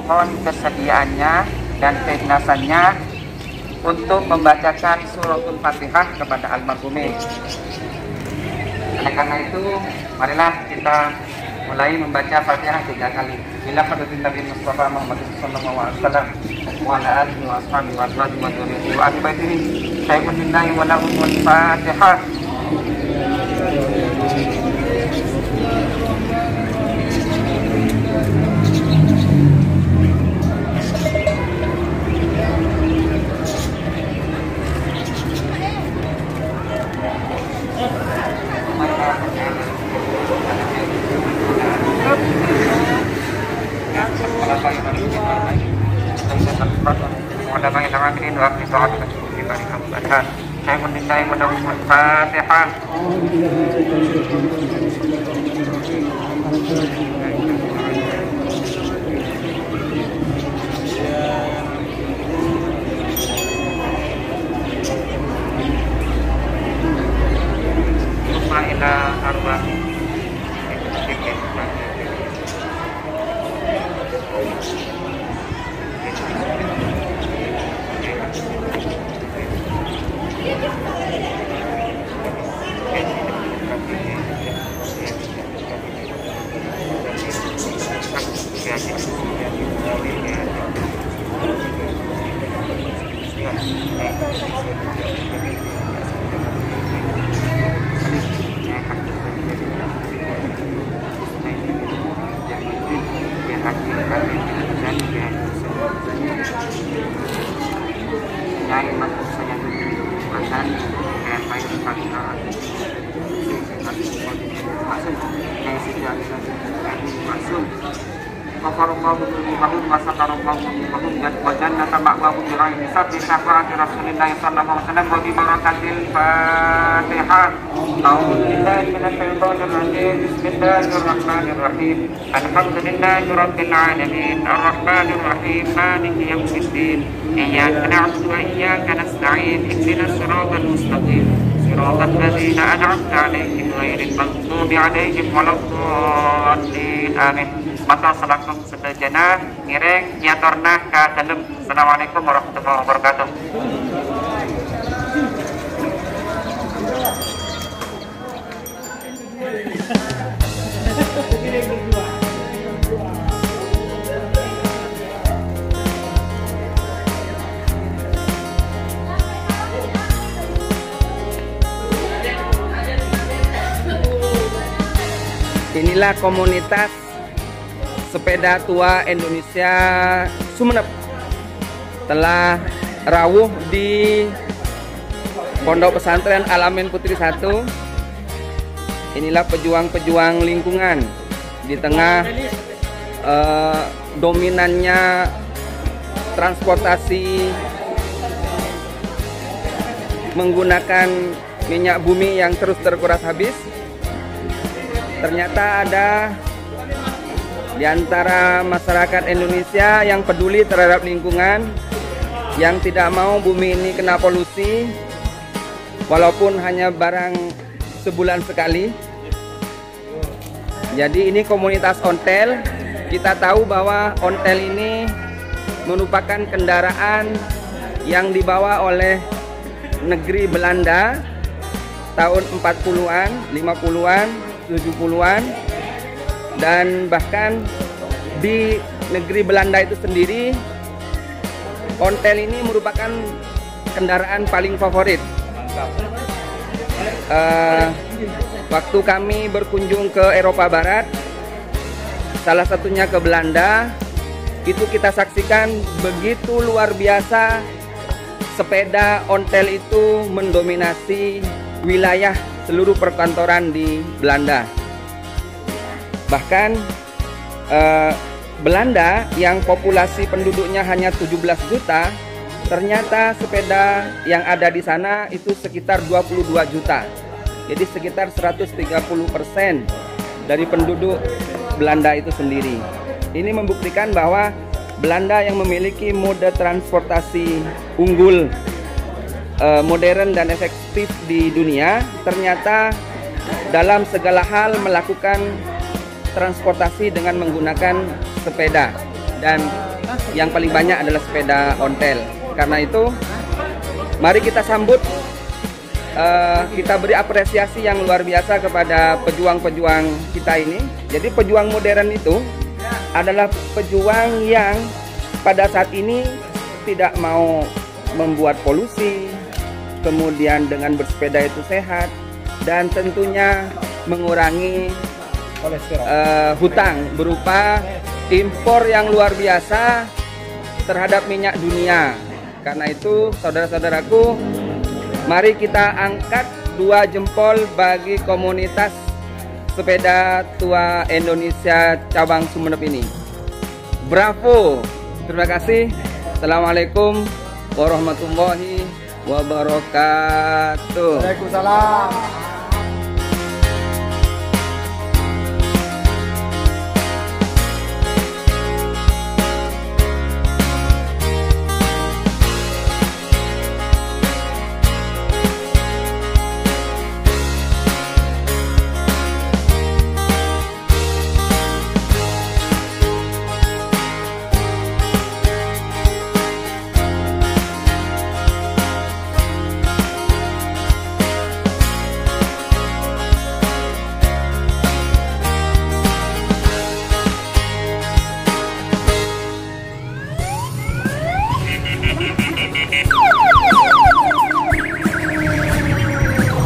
memohon kesediaannya dan keikhlasannya untuk membacakan suratul Fatihah kepada almarhumin. Oleh karena itu, marilah kita mulai membaca Fatihah 3 kali. Bila hadratin Nabi Mustafa Muhammad sallallahu alaihi wasallam wa ala alihi wa ashabihi wa dzurriyyatihi wa ahli baitihi sayyidina lillahi wa lahumul Fatihah. Bismillahirrahmanirrahim. Alhamdulillahi rabbil alamin. Arrahmanir rahim. Maliki yaumiddin. Iyyaka na'budu wa iyyaka nasta'in. Ihdinas siratal mustaqim. Siratal ladzina an'amta 'alaihim ghairil maghdubi 'alaihim waladdallin. Amin. Mata salakum sedajana ngiring nyatorna ka dalem. Assalamualaikum warahmatullahi wabarakatuh. Inilah komunitas sepeda tua Indonesia Sumeneb telah rawuh di Pondok Pesantren Al-Amin Putri 1. Inilah pejuang-pejuang lingkungan di tengah dominannya transportasi menggunakan minyak bumi yang terus terkuras habis. Ternyata ada di antara masyarakat Indonesia yang peduli terhadap lingkungan, yang tidak mau bumi ini kena polusi, walaupun hanya barang sebulan sekali. Jadi ini komunitas ontel. Kita tahu bahwa ontel ini merupakan kendaraan yang dibawa oleh negeri Belanda tahun 40-an, 50-an, 70-an, dan bahkan di negeri Belanda itu sendiri ontel ini merupakan kendaraan paling favorit. Waktu kami berkunjung ke Eropa Barat, salah satunya ke Belanda, itu kita saksikan begitu luar biasa sepeda ontel itu mendominasi wilayah seluruh perkantoran di Belanda. Bahkan Belanda yang populasi penduduknya hanya 17 juta, ternyata sepeda yang ada di sana itu sekitar 22 juta. Jadi sekitar 130% dari penduduk Belanda itu sendiri. Ini membuktikan bahwa Belanda yang memiliki mode transportasi unggul, modern dan efektif di dunia, ternyata dalam segala hal melakukan transportasi dengan menggunakan sepeda. Dan yang paling banyak adalah sepeda ontel. Karena itu, mari kita sambut, kita beri apresiasi yang luar biasa kepada pejuang-pejuang kita ini. Jadi pejuang modern itu adalah pejuang yang pada saat ini tidak mau membuat polusi, kemudian dengan bersepeda itu sehat, dan tentunya mengurangi hutang berupa impor yang luar biasa terhadap minyak dunia. Karena itu, saudara-saudaraku, mari kita angkat 2 jempol bagi komunitas sepeda tua Indonesia cabang Sumeneb ini. Bravo! Terima kasih. Assalamualaikum warahmatullahi wabarakatuh. Waalaikumsalam.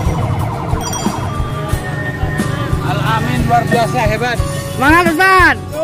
Al-Amin luar biasa hebat. Semangat Ustaz.